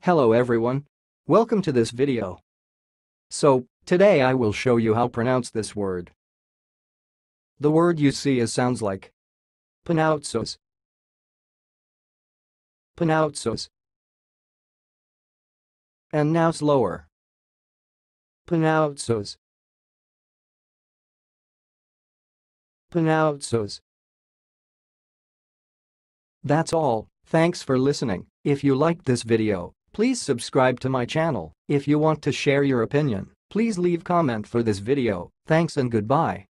Hello everyone. Welcome to this video. So, today I will show you how to pronounce this word. The word you see sounds like Panoutsos. Panoutsos. And now slower. Panoutsos. Panoutsos. That's all. Thanks for listening. If you liked this video, please subscribe to my channel. If you want to share your opinion, please leave comment for this video. Thanks and goodbye.